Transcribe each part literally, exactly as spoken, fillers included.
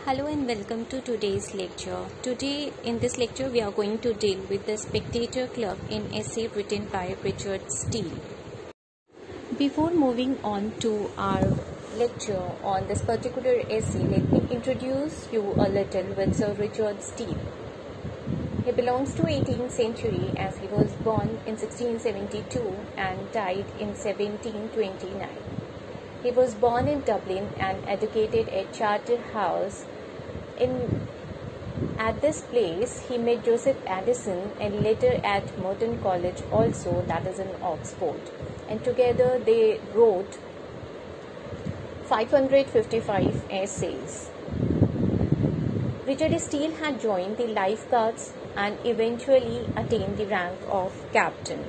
Hello and welcome to today's lecture. Today in this lecture we are going to deal with the Spectator Club in essay written by Richard Steele. Before moving on to our lecture on this particular essay, let me introduce you a little with Sir Richard Steele. He belongs to eighteenth century as he was born in sixteen seventy-two and died in seventeen twenty-nine. He was born in Dublin and educated at Charterhouse. In at this place, he met Joseph Addison and later at Merton College also, that is in Oxford. And together they wrote five hundred fifty-five essays. Richard Steele had joined the Life Guards and eventually attained the rank of captain.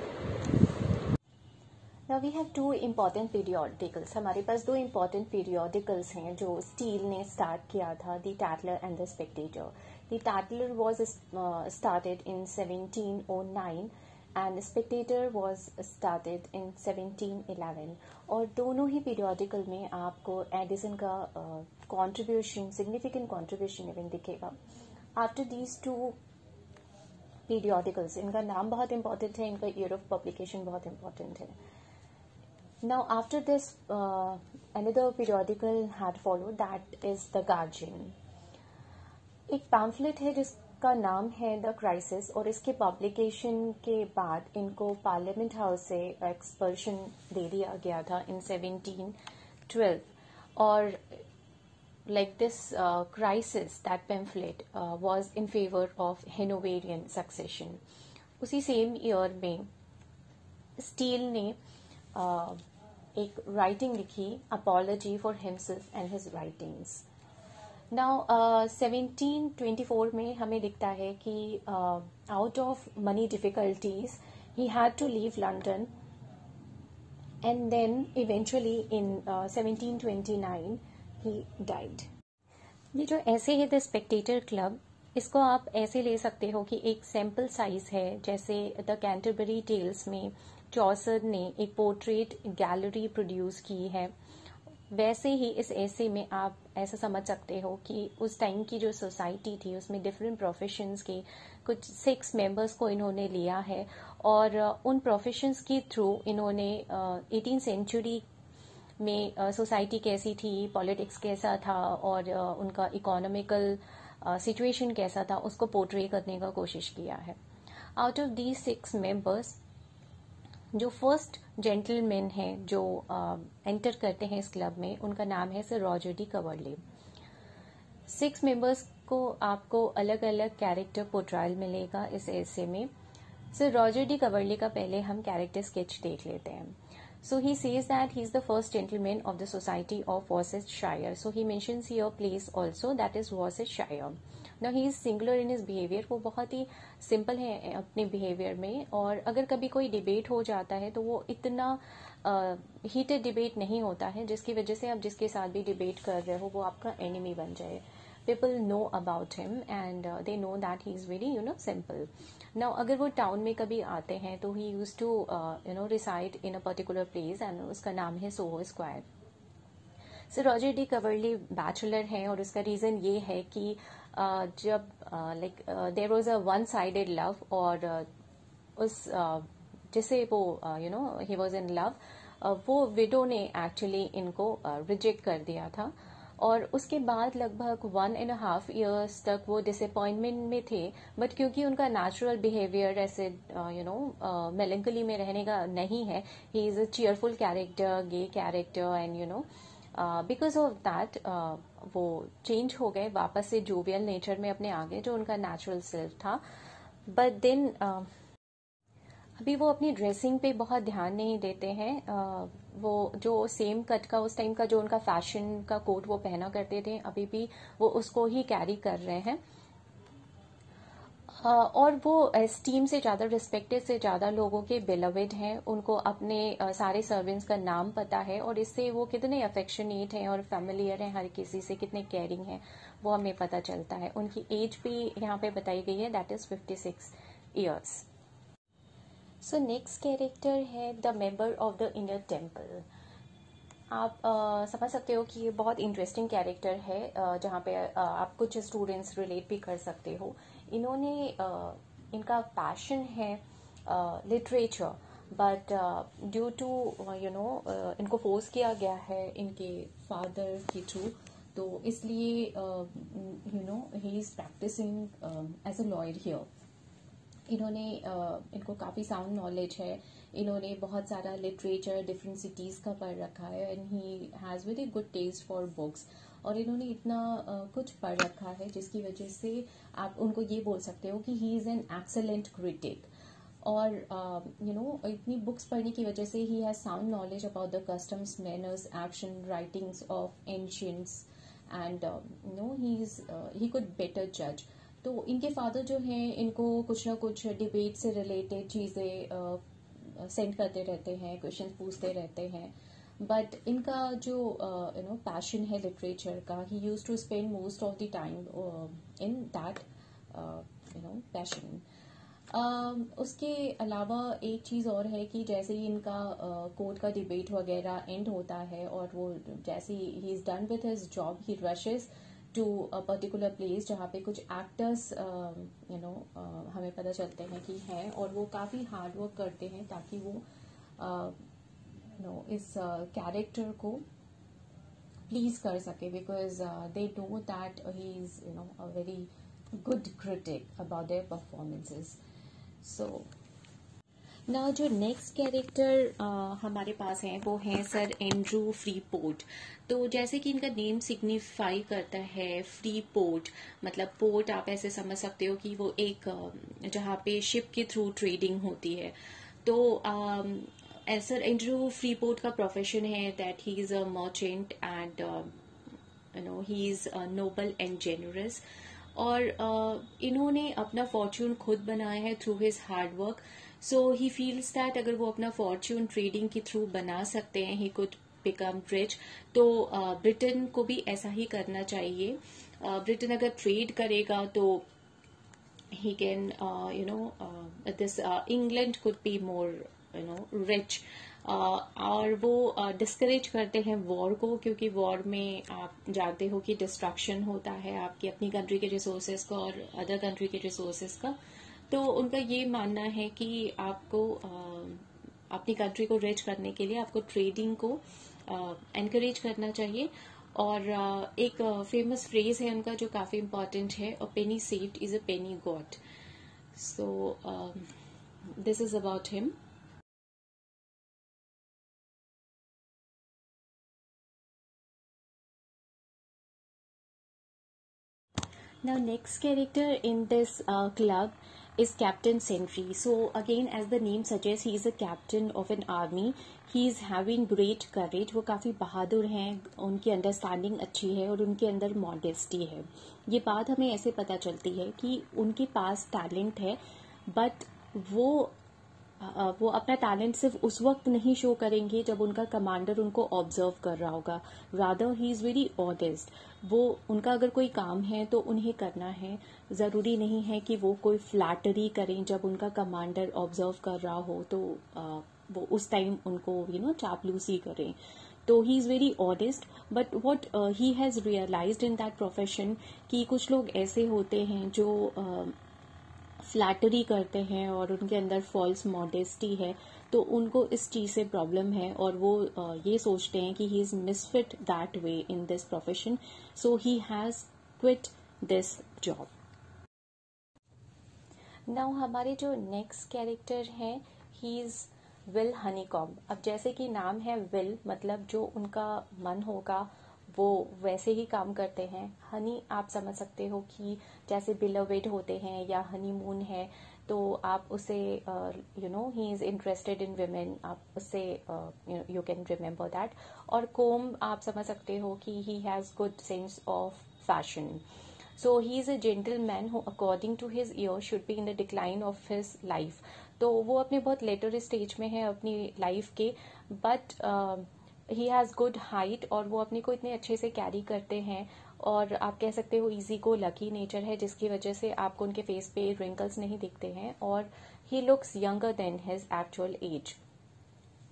Now we have two important periodicals. हमारे पास दो important periodicals हैं जो Steele ने start किया था, The Tatler and The Spectator. The Tatler was uh, started in seventeen oh nine and The Spectator was started in seventeen eleven. और दोनों ही periodical में आपको एडिसन का contribution, significant contribution even दिखेगा. After these two periodicals, इनका नाम बहुत important है, इनका year of publication बहुत important है. Now, after this, uh, another periodical had followed, that is The Guardian. एक pamphlet है जिसका नाम है The Crisis और इसके publication के बाद इनको Parliament House से expulsion दे दिया गया था in seventeen twelve. और like this uh, crisis, that pamphlet uh, was in favor of Hanoverian succession. उसी same year में Steele ने uh, एक राइटिंग लिखी, apology for himself and his writings. Now seventeen twenty four में हमें दिखता है कि out of money difficulties he had to leave London and then eventually in seventeen twenty nine he died. ये जो ऐसे है द स्पेक्टेटर क्लब, इसको आप ऐसे ले सकते हो कि एक सैम्पल साइज है, जैसे द कैंटरबरी टेल्स में चॉसर ने एक पोर्ट्रेट गैलरी प्रोड्यूस की है, वैसे ही इस ऐसे में आप ऐसा समझ सकते हो कि उस टाइम की जो सोसाइटी थी उसमें डिफरेंट प्रोफेशंस के कुछ सिक्स मेंबर्स को इन्होंने लिया है और उन प्रोफेशंस के थ्रू इन्होंने एटीन सेंचुरी में सोसाइटी uh, कैसी थी, पॉलिटिक्स कैसा था और uh, उनका इकोनॉमिकल सिचुएशन uh, कैसा था, उसको पोर्ट्रे करने का कोशिश किया है. Out of these six members, जो फर्स्ट जेंटलमैन हैं जो एंटर uh, करते हैं इस क्लब में, उनका नाम है sir Roger de Coverley. Six members को आपको अलग अलग कैरेक्टर पोर्ट्रायल मिलेगा इस ऐसे में. सर रॉजर डी कवर्ले का पहले हम कैरेक्टर स्केच देख लेते हैं. So he says that he is the first gentleman of the society of Worcestershire. So he mentions here place also, that is Worcestershire. Now he is singular in his behavior. वो बहुत ही simple है अपने behavior में, और अगर कभी कोई debate हो जाता है तो वो इतना uh, heated debate नहीं होता है जिसकी वजह से आप जिसके साथ भी debate कर रहे हो वो आपका enemy बन जाए. People know about him and uh, they know that he is very, you know, simple. Now, अगर वो टाउन में कभी आते हैं तो he used to, uh, you know, reside in a particular place and उसका नाम है Soho square. Sir Roger de Coverley bachelor हैं और उसका रीज़न ये है कि uh, जब like there was a one sided love और uh, उस uh, जिसे वो you know he was in love, वो विडो ने एक्चुअली इनको रिजेक्ट uh, कर दिया था और उसके बाद लगभग वन एंड हाफ ईयर्स तक वो डिसअपॉइंटमेंट में थे. बट क्योंकि उनका नेचुरल बिहेवियर ऐसे यू नो मेलंकली में रहने का नहीं है, he is a cheerful character, gay character, and you know because of that वो चेंज हो गए, वापस से जोवियल नेचर में अपने आगे जो उनका नेचुरल सेल्फ था. बट देन uh, अभी वो अपनी ड्रेसिंग पे बहुत ध्यान नहीं देते हैं. uh, वो जो सेम कट का उस टाइम का जो उनका फैशन का कोट वो पहना करते थे, अभी भी वो उसको ही कैरी कर रहे हैं. uh, और वो एस्टीम से ज़्यादा, रिस्पेक्टेड से ज़्यादा लोगों के बिलवेड हैं. उनको अपने uh, सारे सर्वेंट्स का नाम पता है और इससे वो कितने अफेक्शनेट हैं और फेमिलियर हैं हर किसी से, कितने केयरिंग हैं वो हमें पता चलता है. उनकी एज भी यहाँ पे बताई गई है, that is fifty six years. So next character है the member of the Inner Temple. आप uh, समझ सकते हो कि ये बहुत इंटरेस्टिंग कैरेक्टर है, uh, जहाँ पे uh, आप कुछ स्टूडेंट्स रिलेट भी कर सकते हो. इन्होंने uh, इनका पैशन है literature, but due to you know इनको फोर्स किया गया है इनके फादर के थ्रू, तो इसलिए you know he is practising as a lawyer here. इन्होंने uh, इनको काफ़ी साउंड नॉलेज है. इन्होंने बहुत सारा लिटरेचर डिफरेंट सिटीज़ का पढ़ रखा है and he has very good taste for books. और इन्होंने इतना uh, कुछ पढ़ रखा है जिसकी वजह से आप उनको ये बोल सकते हो कि he is an excellent critic. और यू नो इतनी बुक्स पढ़ने की वजह से he has sound knowledge about the customs, manners, action, writings of ancients and you know he is he could better जज. तो इनके फादर जो हैं इनको कुछ ना कुछ डिबेट से रिलेटेड चीज़ें सेंड करते रहते हैं, क्वेश्चन पूछते रहते हैं. बट इनका जो यू नो पैशन है लिटरेचर का, he use to spend most of the time in that you know passion. Uh, उसके अलावा एक चीज़ और है कि जैसे ही इनका कोर्ट uh, का डिबेट वगैरह एंड होता है और वो जैसे he is done with his job, he rushes to a particular place जहाँ पे कुछ एक्टर्स यू नो हमें पता चलते हैं कि हैं, और वो काफ़ी हार्ड वर्क करते हैं ताकि वो uh, नो इस कैरेक्टर uh, को प्लीज कर सके, because they know that he is you know a very good critic about their performances. So ना जो नेक्स्ट कैरेक्टर हमारे पास हैं वो हैं सर एंड्रू फ्रीपोर्ट. तो जैसे कि इनका नेम सिग्निफाई करता है फ्री पोर्ट, मतलब पोर्ट आप ऐसे समझ सकते हो कि वो एक uh, जहाँ पे शिप के थ्रू ट्रेडिंग होती है. तो सर एंड्रू फ्रीपोर्ट का प्रोफेशन है that he is a merchant and you know he is noble and generous. और uh, इन्होंने अपना फॉर्च्यून खुद बनाया है through his hard work. So he feels that अगर वो अपना फॉर्च्यून ट्रेडिंग के थ्रू बना सकते हैं, ही कुड बिकम रिच. तो ब्रिटेन uh, को भी ऐसा ही करना चाहिए. ब्रिटेन uh, अगर ट्रेड करेगा तो he can uh, you know uh, this uh, England could be more you know rich. uh, और वो डिस्करेज uh, करते हैं वॉर को, क्योंकि वॉर में आप जानते हो कि डिस्ट्रक्शन होता है आपकी अपनी कंट्री के रिसोर्सेज का और अदर कंट्री के रिसोर्सेज का. तो उनका ये मानना है कि आपको uh, अपनी कंट्री को रिच करने के लिए आपको ट्रेडिंग को एनकरेज uh, करना चाहिए. और uh, एक फेमस uh, फ्रेज है उनका जो काफी इम्पोर्टेंट है, a penny saved is a penny got. So this is about him. Now next character in this uh, club is Captain Sentry. So again, as the name suggests, he is a captain of an army. He is having great courage. वो काफ़ी बहादुर हैं, उनकी understanding अच्छी है और उनके अंदर modesty है. ये बात हमें ऐसे पता चलती है कि उनके पास टैलेंट है, बट वो वो अपना टैलेंट सिर्फ उस वक्त नहीं शो करेंगे जब उनका कमांडर उनको ऑब्जर्व कर रहा होगा. Rather he is very honest. वो उनका अगर कोई काम है तो उन्हें करना है. ज़रूरी नहीं है कि वो कोई फ्लैटरी करें जब उनका कमांडर ऑब्जर्व कर रहा हो, तो आ, वो उस टाइम उनको यू नो चापलूसी करें. तो he is very honest. But what he has realised in that profession कि कुछ लोग ऐसे होते हैं जो uh, फ्लैटरी करते हैं और उनके अंदर फॉल्स मॉडेस्टी है, तो उनको इस चीज़ से प्रॉब्लम है और वो ये सोचते हैं कि he is misfit that way in this profession. So he has quit this job. Now हमारे जो नेक्स्ट कैरेक्टर हैं, ही इज़ विल हनीकॉम्ब. अब जैसे कि नाम है विल, मतलब जो उनका मन होगा वो वैसे ही काम करते हैं. हनी आप समझ सकते हो कि जैसे बिलोवेड होते हैं या हनीमून है, तो आप उसे you know he is interested in women, आप उससे यू कैन रिमेम्बर दैट. और कोम आप समझ सकते हो कि he has good sense of fashion. So he is a gentleman who according to his year should be in the decline of his life. तो वो अपने बहुत लेटर स्टेज में है अपनी लाइफ के, but he has good height और वो अपने को इतने अच्छे से कैरी करते हैं. और आप कह सकते हो इजी को लकी नेचर है, जिसकी वजह से आपको उनके फेस पे रिंकल्स नहीं दिखते हैं और he looks younger than his actual age.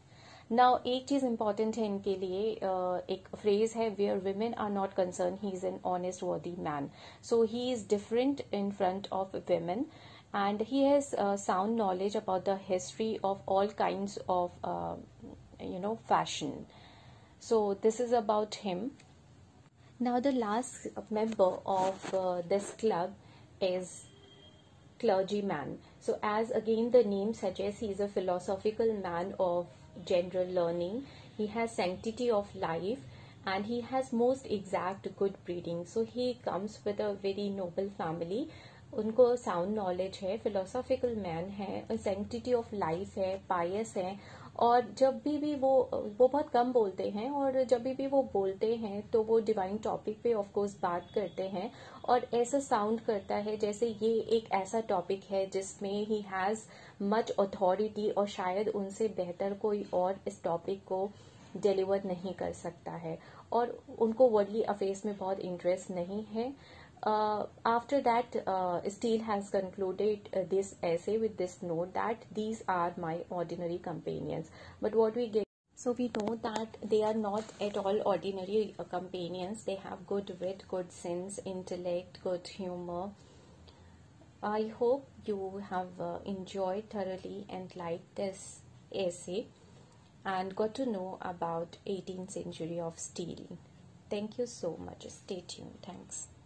Now एक चीज इंपॉर्टेंट है इनके लिए, uh, एक फ्रेज है, where women are not concern he is an honest worthy man. So he is different in front of women and he has uh, sound knowledge about the history of all kinds of uh, you know fashion. So this is about him. Now the last member of uh, this club is clergyman. So as again the name suggests, he is a philosophical man of general learning. He has sanctity of life and he has most exact good breeding. So he comes with a very noble family. उनको sound knowledge है, philosophical man है, sanctity of life है, पायस है, और जब भी भी वो वो बहुत कम बोलते हैं, और जब भी भी वो बोलते हैं तो वो डिवाइन टॉपिक पे ऑफ कोर्स बात करते हैं, और ऐसा साउंड करता है जैसे ये एक ऐसा टॉपिक है जिसमें ही हैज मच अथॉरिटी, और शायद उनसे बेहतर कोई और इस टॉपिक को डिलीवर नहीं कर सकता है, और उनको वर्ल्डली अफेयर्स में बहुत इंटरेस्ट नहीं है. Uh, after that, uh, Steele has concluded uh, this essay with this note that these are my ordinary companions. But what we get, so we know that they are not at all ordinary uh, companions. They have good wit, good sense, intellect, good humor. I hope you have uh, enjoyed thoroughly and liked this essay and got to know about eighteenth century of Steele. Thank you so much. Stay tuned. Thanks.